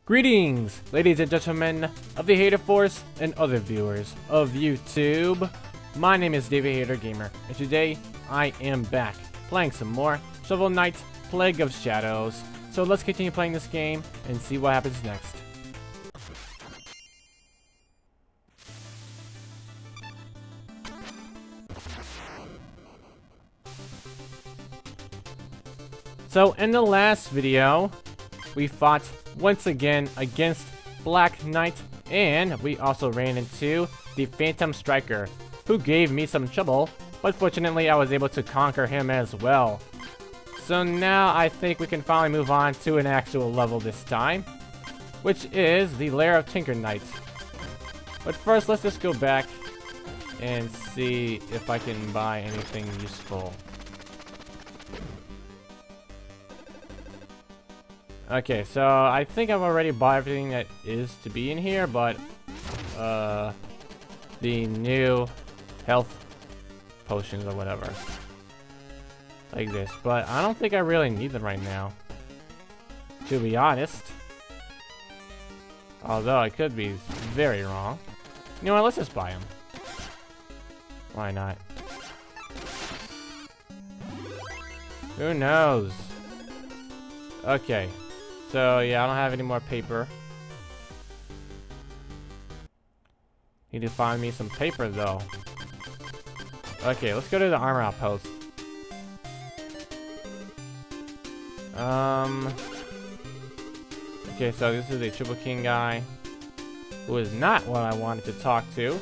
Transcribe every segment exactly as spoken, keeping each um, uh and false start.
Greetings, ladies and gentlemen of the Hater Force and other viewers of YouTube. My name is DavidHayderGamer, and today I am back playing some more Shovel Knight Plague of Shadows. So let's continue playing this game and see what happens next. So in the last video, we fought once again against Black Knight, and we also ran into the Phantom Striker, who gave me some trouble, but fortunately I was able to conquer him as well. So now I think we can finally move on to an actual level this time, which is the Lair of Tinker Knight. But first, let's just go back and see if I can buy anything useful. Okay, so I think I've already bought everything that is to be in here, but uh, the new health potions or whatever, like this. But I don't think I really need them right now, to be honest. Although I could be very wrong. You know what? Let's just buy them. Why not? Who knows? Okay. So, yeah, I don't have any more paper. Need to find me some paper, though. Okay, let's go to the armor outpost. Um... Okay, so this is a Triple King guy, who is not what I wanted to talk to.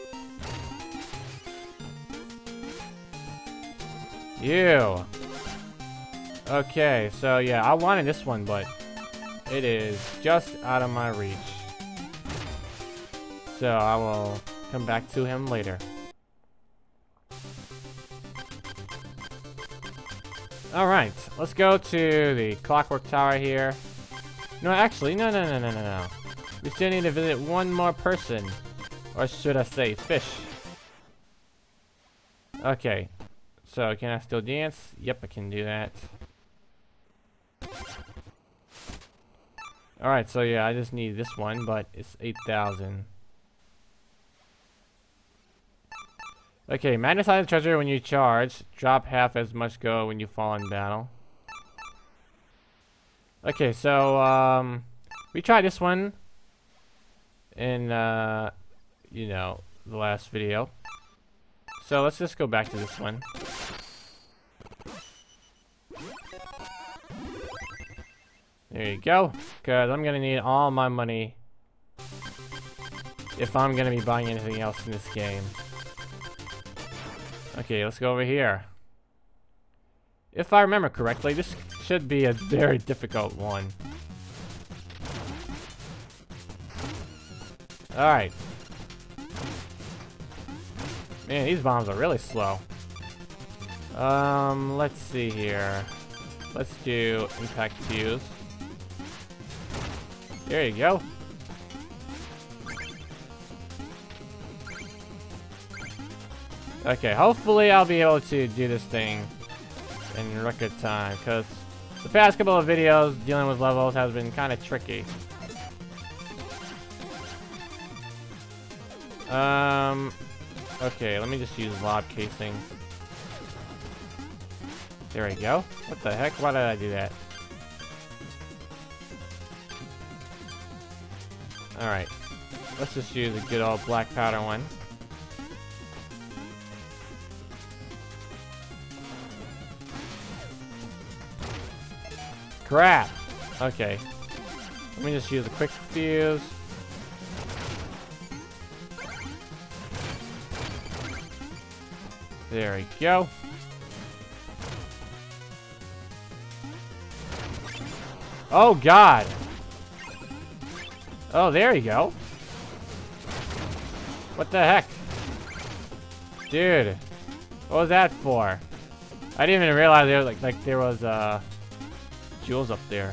You! Okay, so yeah, I wanted this one, but it is just out of my reach. So I will come back to him later. Alright, let's go to the Clockwork Tower here. No, actually, no, no, no, no, no, no. We still need to visit one more person. Or should I say, fish. Okay, so can I still dance? Yep, I can do that. Alright, so yeah, I just need this one, but it's eight thousand. Okay, magnetize the treasure when you charge. Drop half as much go when you fall in battle. Okay, so, um, we tried this one in, uh, you know, the last video. So let's just go back to this one. There you go, because I'm gonna need all my money if I'm gonna be buying anything else in this game. Okay, let's go over here. If I remember correctly, this should be a very difficult one. Alright. Man, these bombs are really slow. Um, let's see here. Let's do impact fuse. There you go. Okay, hopefully I'll be able to do this thing in record time, because the past couple of videos dealing with levels has been kind of tricky. Um, okay, let me just use lob casing. There we go. What the heck? Why did I do that? Alright, let's just use a good old black powder one. Crap! Okay, let me just use a quick fuse. There we go. Oh God! Oh, there you go. What the heck? Dude, what was that for? I didn't even realize there was like like there was uh jewels up there.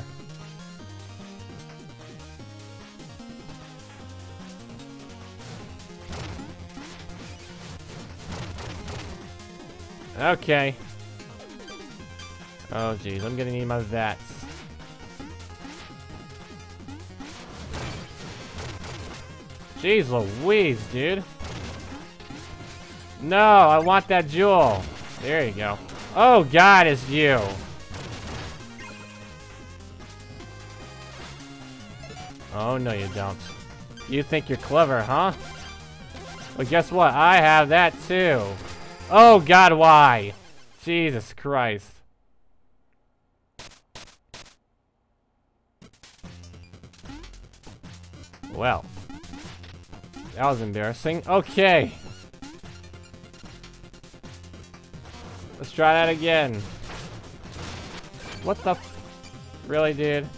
Okay. Oh geez, I'm gonna need my vats. Jeez Louise, dude. No, I want that jewel. There you go. Oh God, it's you. Oh no, you don't. You think you're clever, huh? Well, guess what? I have that too. Oh God, why? Jesus Christ. Well, that was embarrassing. Okay. Let's try that again. What the f- Really, dude?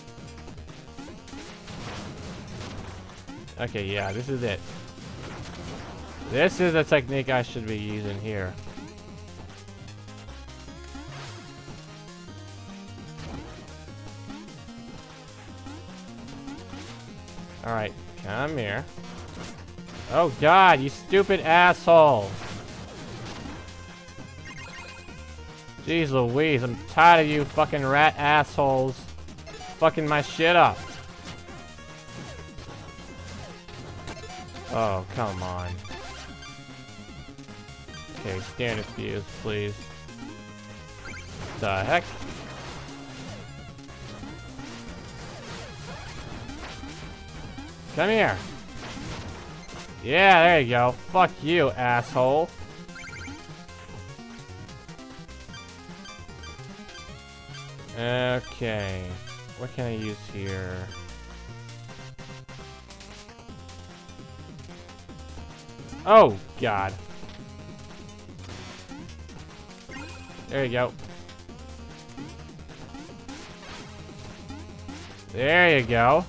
Okay, yeah, this is it. This is the technique I should be using here. Alright, come here. Oh God, you stupid asshole. Jeez Louise, I'm tired of you fucking rat assholes fucking my shit up. Oh, come on. Okay, standard fuse, please. The heck? Come here. Yeah, there you go. Fuck you, asshole. Okay. What can I use here? Oh, God. There you go. There you go.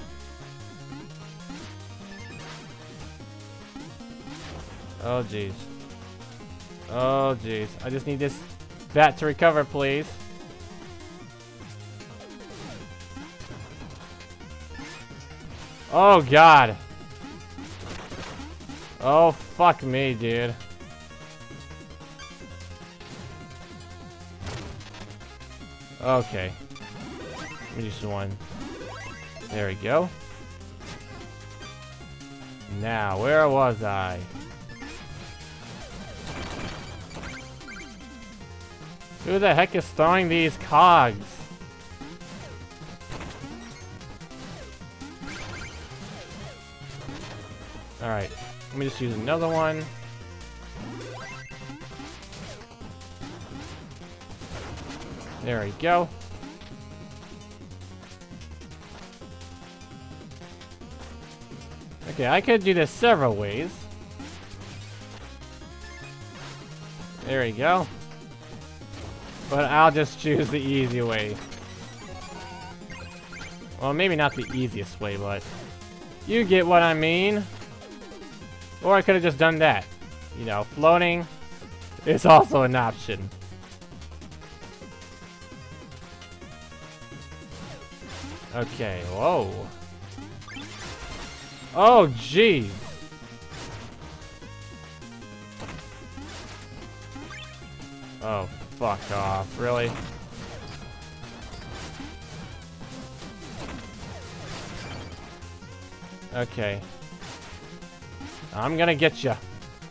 Oh, jeez. Oh, jeez. I just need this vat to recover, please. Oh, God. Oh, fuck me, dude. Okay. Let me just one. There we go. Now, where was I? Who the heck is throwing these cogs? Alright, let me just use another one. There we go. Okay, I could do this several ways. There we go. But I'll just choose the easy way. Well, maybe not the easiest way, but you get what I mean. Or I could have just done that. You know, floating is also an option. Okay, whoa. Oh, jeez. Oh, fuck off. Really? Okay. I'm gonna get you.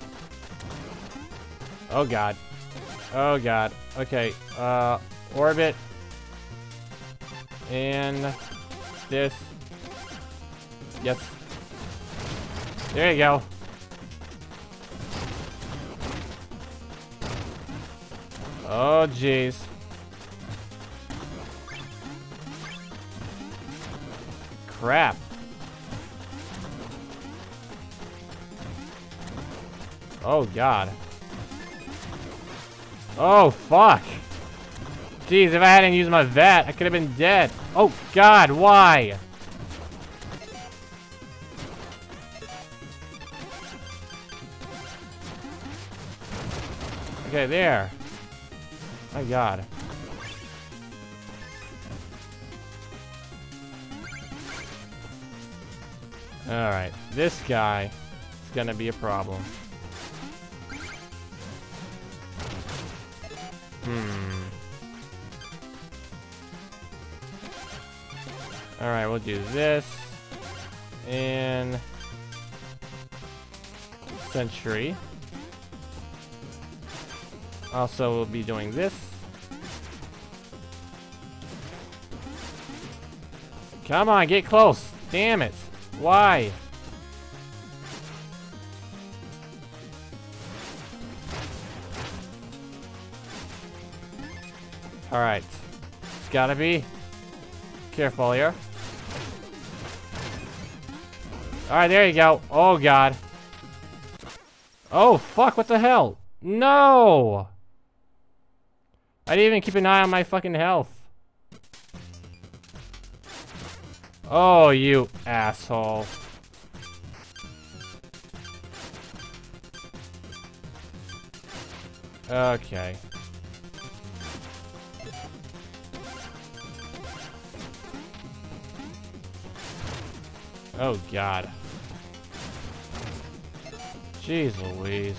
Oh, God. Oh, God. Okay, uh, orbit. And this. Yes. There you go. Oh, jeez. Crap. Oh, God. Oh, fuck. Jeez, if I hadn't used my vat, I could have been dead. Oh, God, why? Okay, there. My God. Alright, this guy is gonna be a problem. Hmm. Alright, we'll do this. And Sentry. Also, we'll be doing this. Come on, get close. Damn it. Why? Alright. It's gotta be. Careful here. Alright, there you go. Oh, God. Oh, fuck, what the hell? No! I didn't even keep an eye on my fucking health. Oh, you asshole. Okay. Oh, God. Jeez Louise.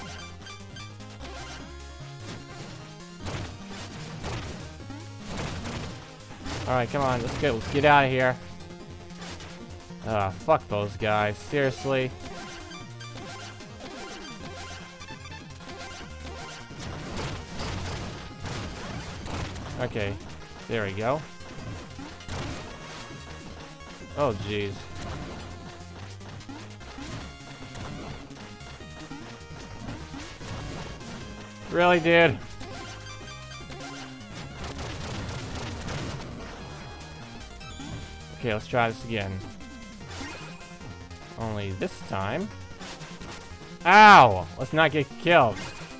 Alright, come on, let's get let's get out of here. Ah, fuck those guys. Seriously. Okay, there we go. Oh, jeez. Really, dude? Okay, let's try this again. Only this time. Ow! Let's not get killed.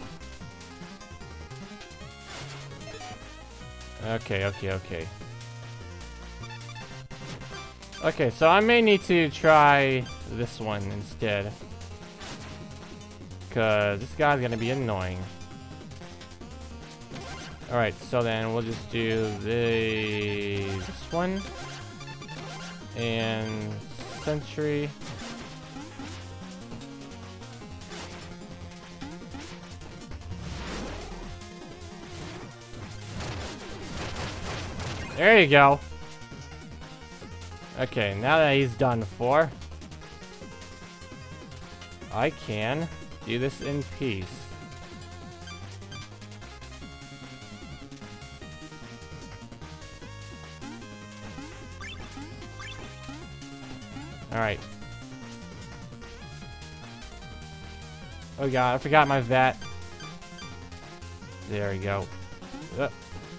Okay, okay, okay. Okay, so I may need to try this one instead. Because this guy's gonna be annoying. Alright, so then we'll just do the this one. And Sentry. There you go. Okay, now that he's done for, I can do this in peace. Alright. Oh god, I forgot my vat. There we go. Uh.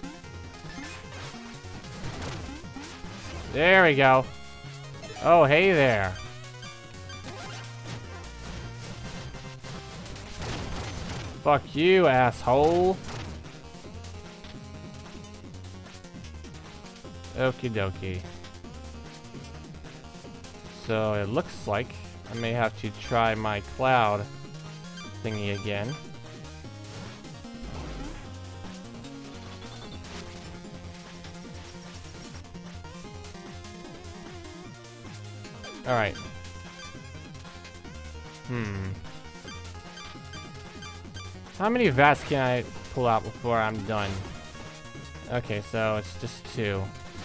There we go. Oh, hey there. Fuck you, asshole. Okie dokie. So it looks like I may have to try my cloud thingy again. Alright. Hmm. How many vats can I pull out before I'm done? Okay, so it's just two.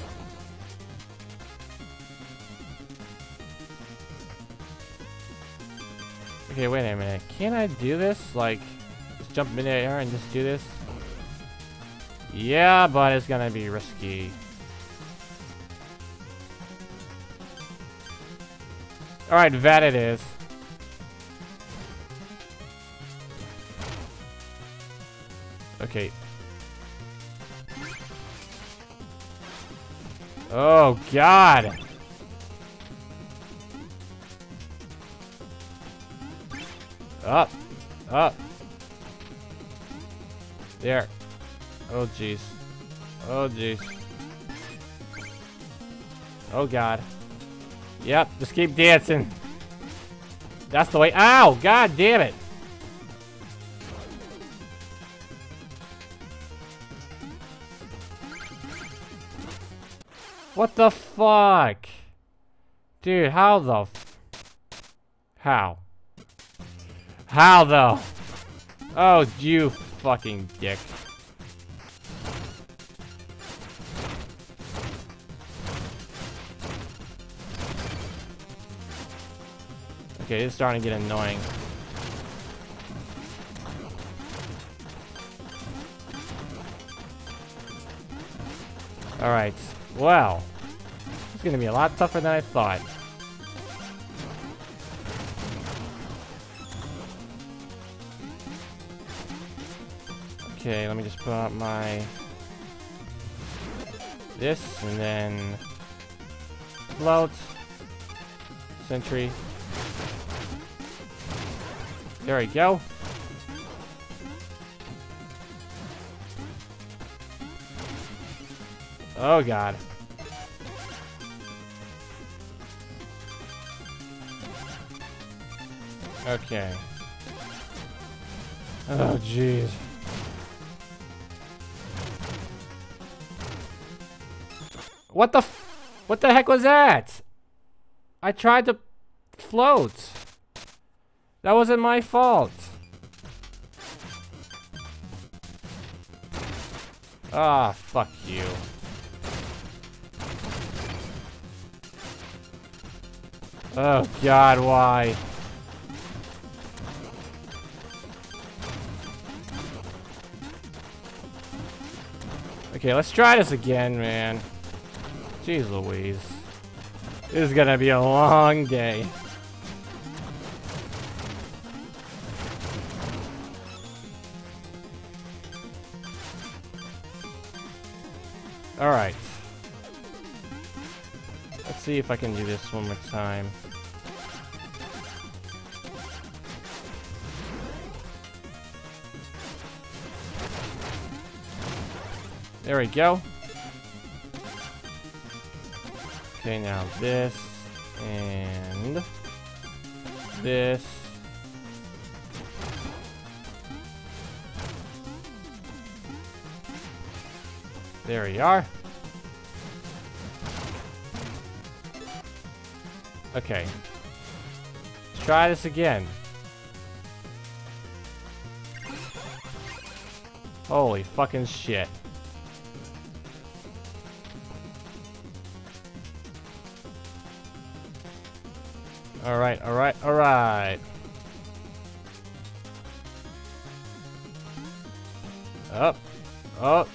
Okay, wait a minute. Can I do this? Like, just jump in the air and just do this? Yeah, but it's gonna be risky. Alright, vat it is. Okay. Oh, God! Up! Up! There. Oh, jeez. Oh, jeez. Oh, God. Yep, just keep dancing. That's the way. Ow! God damn it! What the fuck? Dude, how the f- How? How though? Oh, you fucking dick. Okay, it's starting to get annoying. Alright. Well. It's gonna be a lot tougher than I thought. Okay, let me just put out my... this, and then... float. Sentry. There we go. Oh god. Okay. Oh jeez. What the f- what the heck was that? I tried to float. That wasn't my fault. Ah, fuck you. Oh god, why? Okay, let's try this again, man. Jeez Louise. This is gonna be a long day. Alright. Let's see if I can do this one more time. There we go. Okay, now this and this. There we are. Okay. Let's try this again. Holy fucking shit. Alright, alright, alright. Up. Up.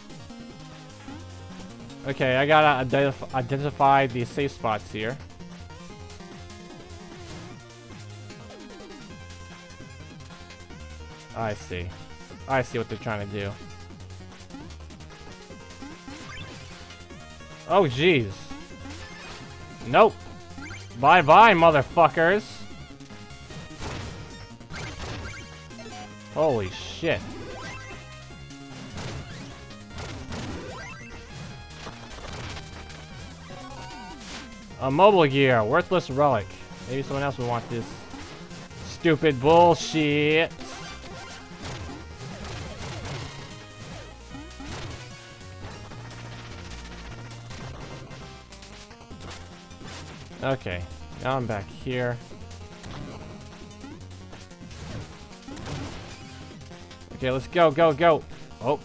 Okay, I gotta identif identify the safe spots here. I see. I see what they're trying to do. Oh, jeez. Nope. Bye-bye, motherfuckers. Holy shit. A mobile gear, worthless relic. Maybe someone else will want this stupid bullshit. Okay, now I'm back here. Okay, let's go, go, go. Oh.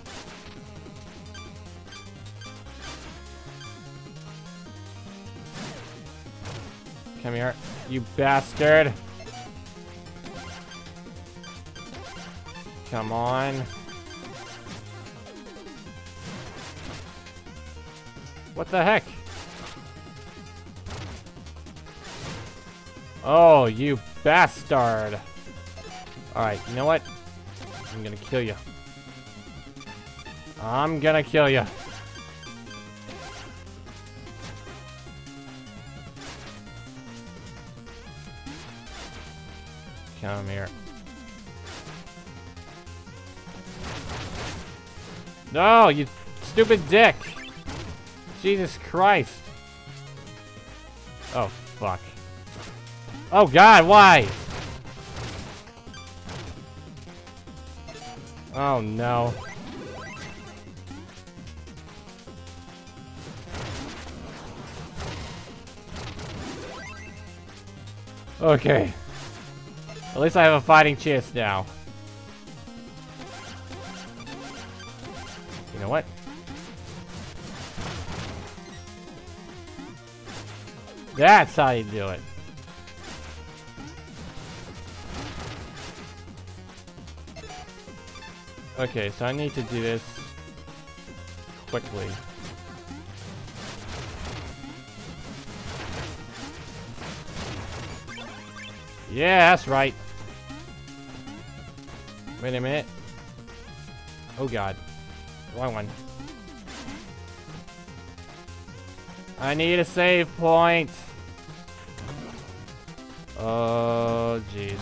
Come here, you bastard. Come on. What the heck? Oh, you bastard. Alright, you know what? I'm gonna kill you. I'm gonna kill you. Come here. No, you stupid dick. Jesus Christ. Oh, fuck. Oh god, why? Oh no. Okay. At least I have a fighting chance now. You know what? That's how you do it. Okay, so I need to do this quickly. Yeah, that's right. Wait a minute. Oh god. Wrong one. I need a save point. Oh, jeez.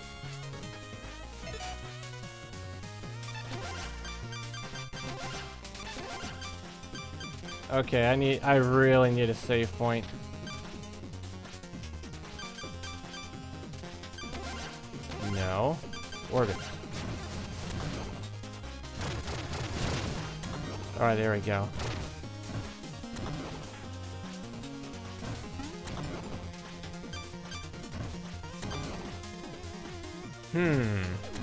Okay, I need, I really need a save point. No. Orbit. Alright, there we go. Hmm.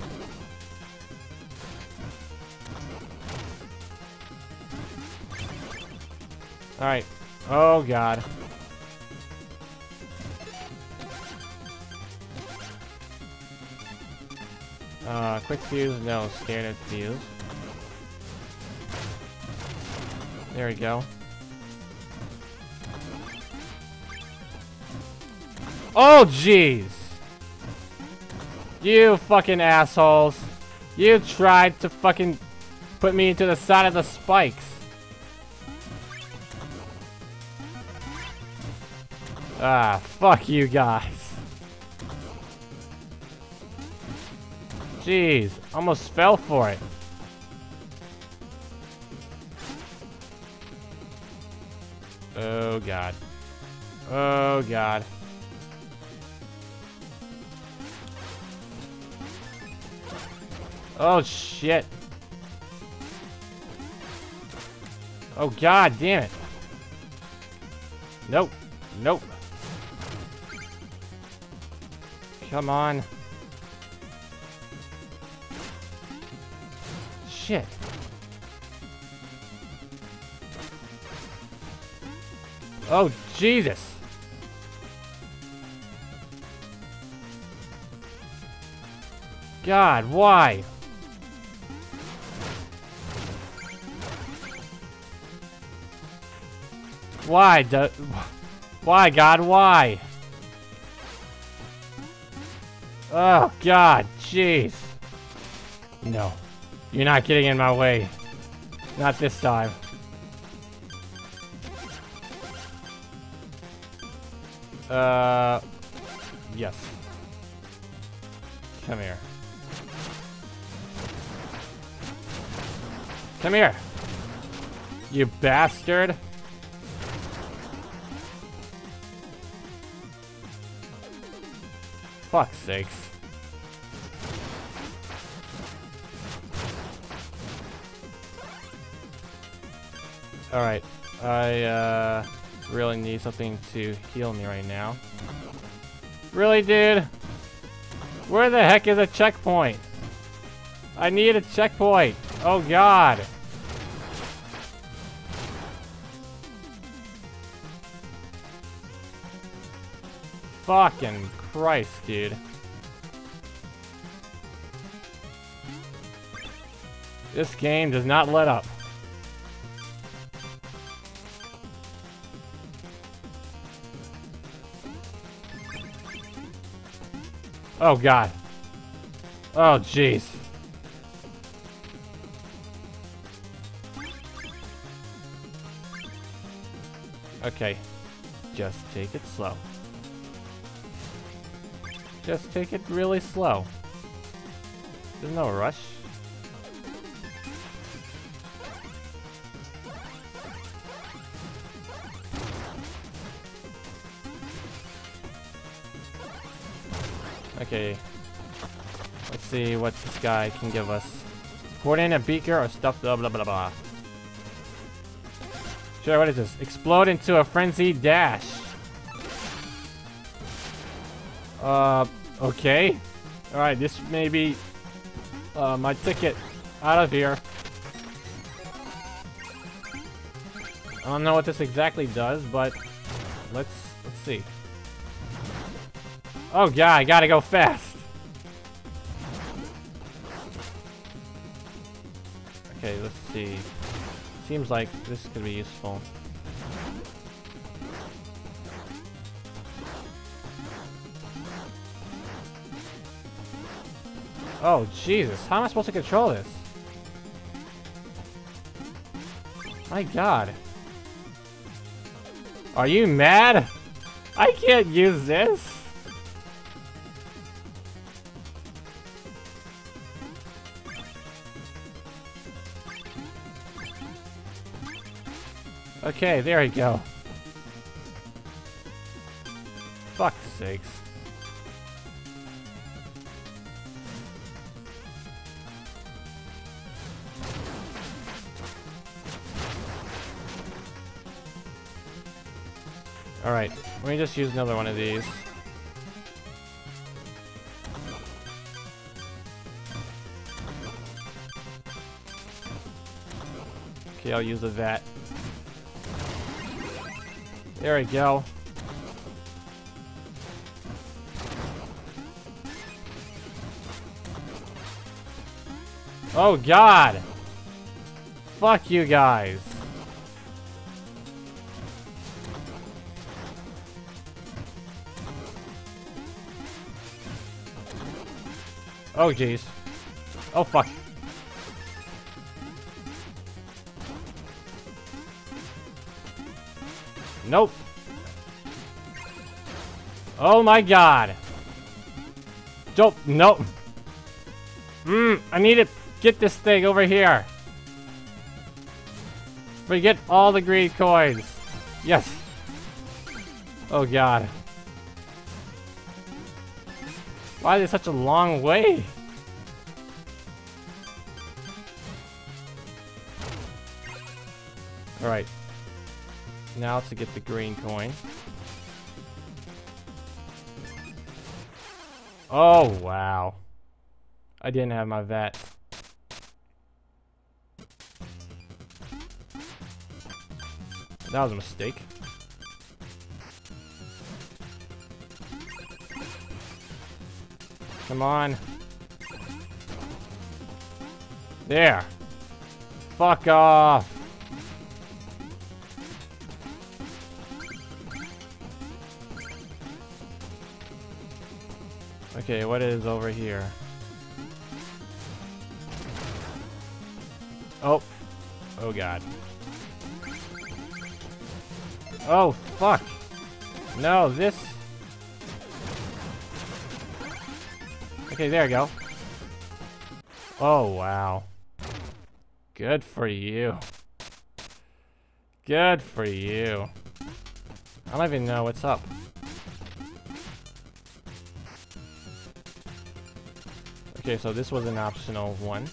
Alright. Oh god. Uh, quick fuse? No, standard fuse. There we go. Oh, jeez! You fucking assholes. You tried to fucking put me into the side of the spikes. Ah, fuck you guys. Jeez, almost fell for it. Oh god. Oh god. Oh shit. Oh god damn it. Nope. Nope. Come on. Shit. Oh Jesus. God, why? Why, do, why, God, why? Oh, God, jeez. No, you're not getting in my way. Not this time. Uh, yes. Come here. Come here. You bastard. Fuck's sakes. Alright, I uh, really need something to heal me right now. Really, dude? Where the heck is a checkpoint? I need a checkpoint. Oh god. Fucking Christ, dude. This game does not let up. Oh god. Oh jeez. Okay. Just take it slow. Just take it really slow. There's no rush. Okay. Let's see what this guy can give us. Coordinate beaker or stuff blah blah blah blah. Sure, what is this? Explode into a frenzied dash. Uh, okay. Alright, this may be uh, my ticket out of here. I don't know what this exactly does, but let's let's see. Oh god, I gotta go fast. Okay, let's see. Seems like this could be useful. Oh, Jesus. How am I supposed to control this? My God. Are you mad? I can't use this. Okay, there we go. Fuck's sakes. Alright, let me just use another one of these. Okay, I'll use a vat. There we go. Oh God! Fuck you guys. Oh jeez. Oh fuck. Nope. Oh my God. Dope. Nope. Mmm. I need to get this thing over here. We get all the green coins. Yes. Oh God. Why is it such a long way? Alright. Now to get the green coin. Oh, wow. I didn't have my vat. That was a mistake. Come on. There. Fuck off. Okay, what is over here? Oh. Oh God. Oh, fuck. No, this... Okay, there we go. Oh, wow. Good for you. Good for you. I don't even know what's up. Okay, so this was an optional one.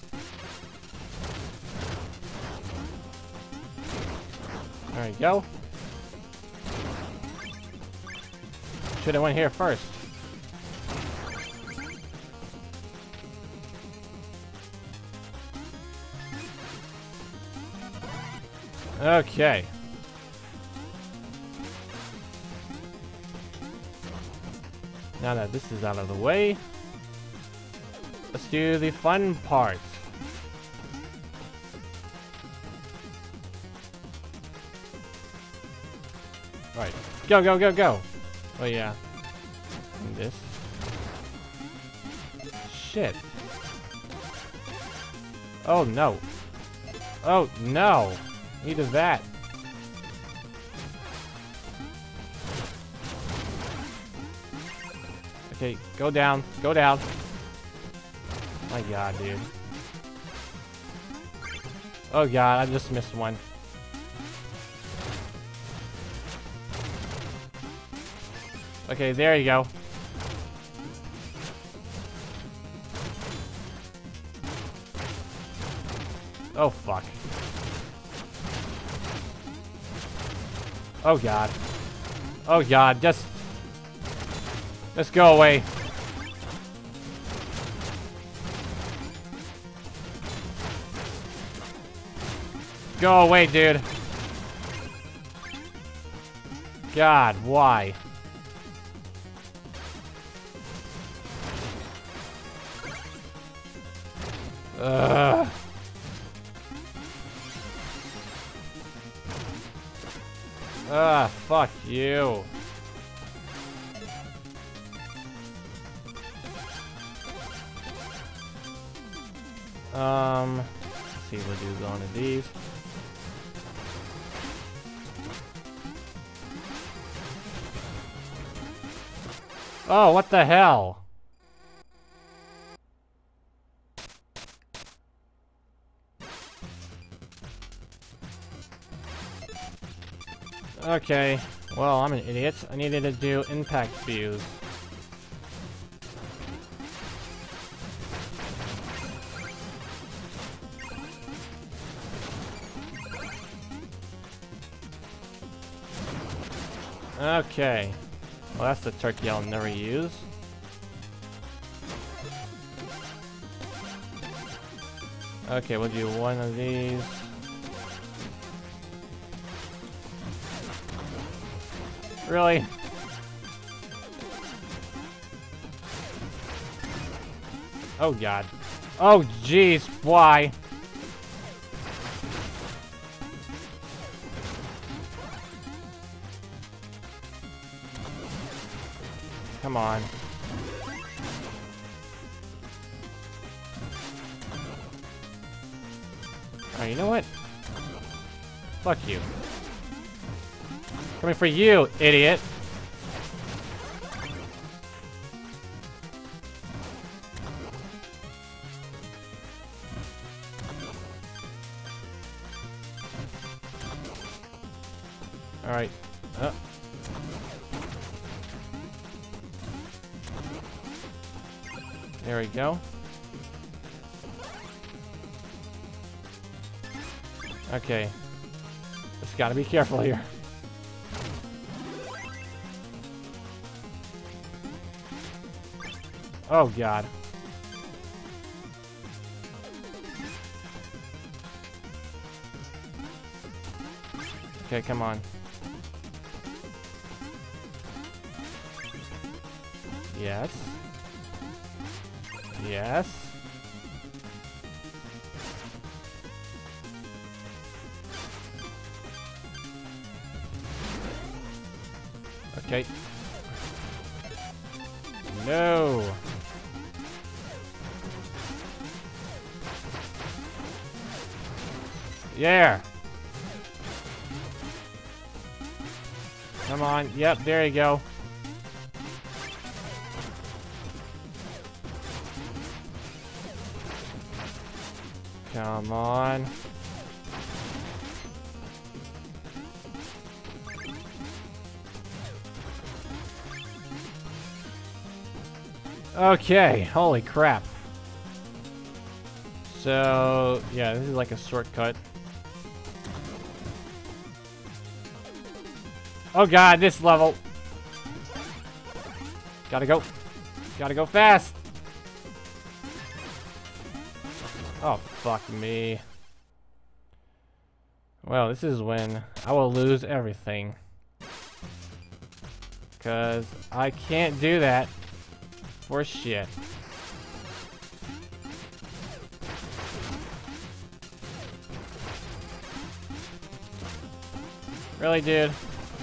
There we go. Should have went here first. Okay. Now that this is out of the way, let's do the fun part. Right. Go, go, go, go. Oh, yeah. And this. Shit. Oh, no. Oh, no. Need a vat. Okay, go down. Go down. My God, dude. Oh God, I just missed one. Okay, there you go. Oh fuck. Oh God. Oh God, just... Just go away. Go away, dude. God, why? Ugh. Ah, fuck you. Um, let's see, we'll do one of these. Oh, what the hell? Okay, well, I'm an idiot. I needed to do impact views. Okay. Well, that's the turkey I'll never use. Okay, we'll do one of these. Really? Oh god. Oh jeez, why? Come on. Oh, you know what? Fuck you. Coming for you, idiot. All right. Uh. There we go. Okay. Just gotta be careful here. Oh god. Okay, come on. Yes. Yes. Okay. No. Yeah. Come on. Yep, there you go. Come on. Okay, holy crap. So, yeah, this is like a shortcut. Oh god, this level. Gotta go. Gotta go fast. Oh, fuck me. Well, this is when I will lose everything. Because I can't do that for shit. Really, dude?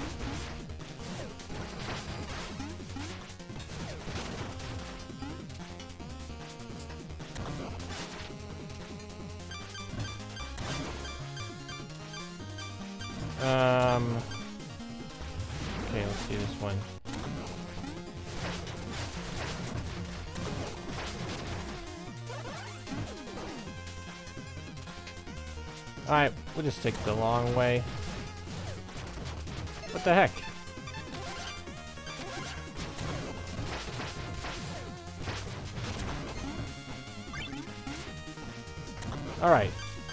Um. Okay, let's see this one. Alright, we'll just take the long way. What the heck? Alright.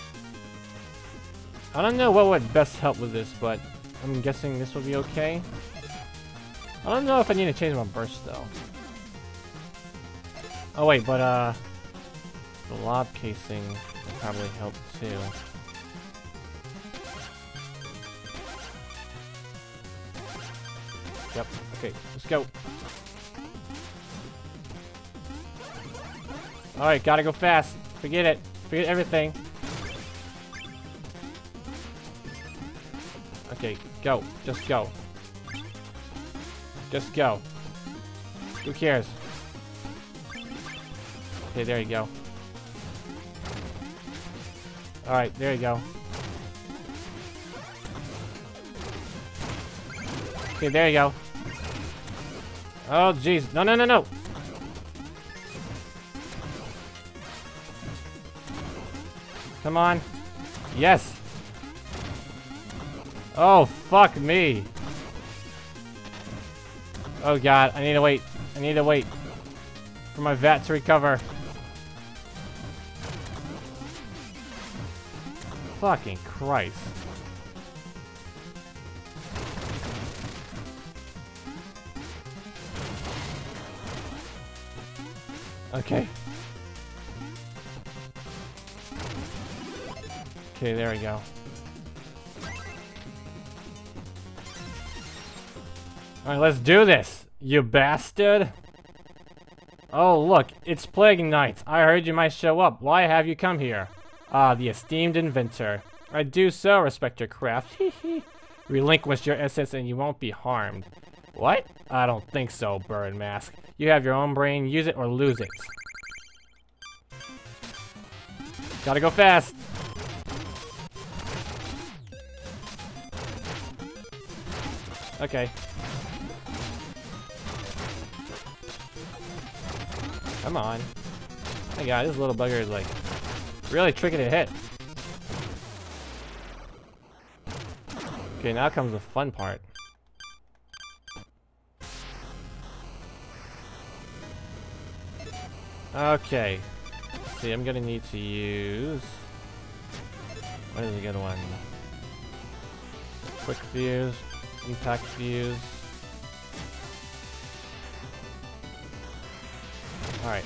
I don't know what would best help with this, but I'm guessing this will be okay. I don't know if I need to change my burst though. Oh wait, but uh, the lob casing will probably help too. Yep. Okay, let's go. All right, gotta go fast. Forget it. Forget everything. Okay, go. Just go. Just go. Who cares? Okay, there you go. Alright, there you go. Okay, there you go. Oh, jeez. No, no, no, no. Come on. Yes. Oh, fuck me. Oh, God. I need to wait. I need to wait for my vat to recover. Fucking Christ. Okay. Okay, there we go. Alright, let's do this, you bastard! Oh, look, it's Plague Night. I heard you might show up. Why have you come here? Ah, the esteemed inventor. I do so respect your craft. Relinquish your essence and you won't be harmed. What? I don't think so, Bird Mask. You have your own brain. Use it or lose it. Gotta go fast. Okay. Come on. Oh my God, this little bugger is like really tricky to hit. Okay, now comes the fun part. Okay. Let's see, I'm gonna need to use... What is a good one? Quick fuse, impact fuse. Alright.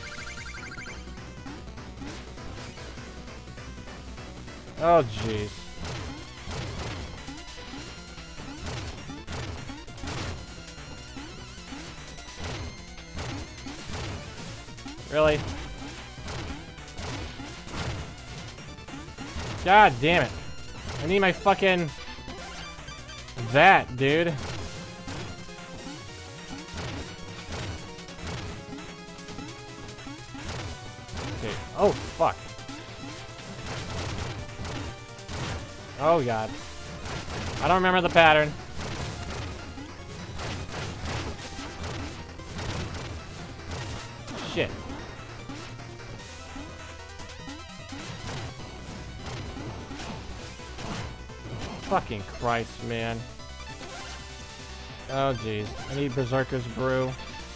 Oh, jeez. Really? God damn it. I need my fucking... that, dude. Okay. Oh, fuck. Oh, God. I don't remember the pattern. Shit. Fucking Christ, man. Oh, jeez. I need Berserker's Brew.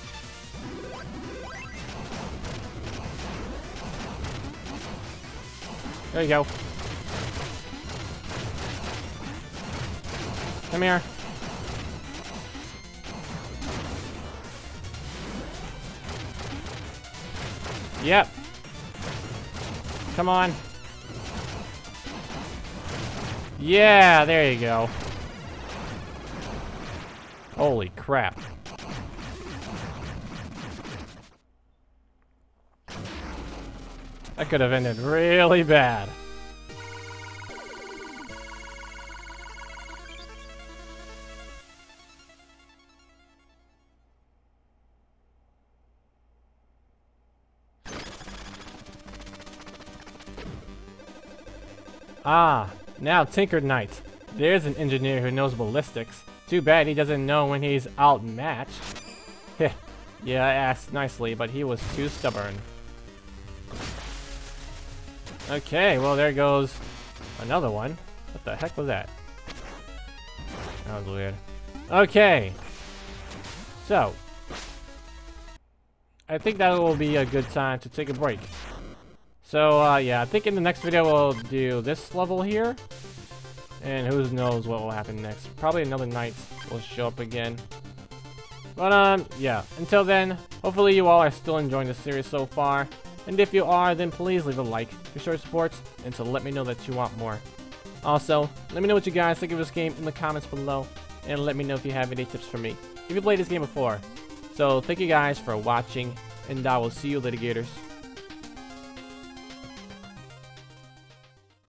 There you go. Come here. Yep. Come on. Yeah, there you go. Holy crap. That could have ended really bad. Ah, now Tinker Knight. There's an engineer who knows ballistics. Too bad he doesn't know when he's outmatched. Heh. Yeah, I asked nicely, but he was too stubborn. Okay, well there goes another one. What the heck was that? That was weird. Okay. So. I think that will be a good time to take a break. So, uh, yeah, I think in the next video we'll do this level here. And who knows what will happen next. Probably another knight will show up again. But, um, yeah. Until then, hopefully you all are still enjoying the series so far. And if you are, then please leave a like to show your support and to let me know that you want more. Also, let me know what you guys think of this game in the comments below. And let me know if you have any tips for me if you played this game before. So, thank you guys for watching. And I will see you later, Gators.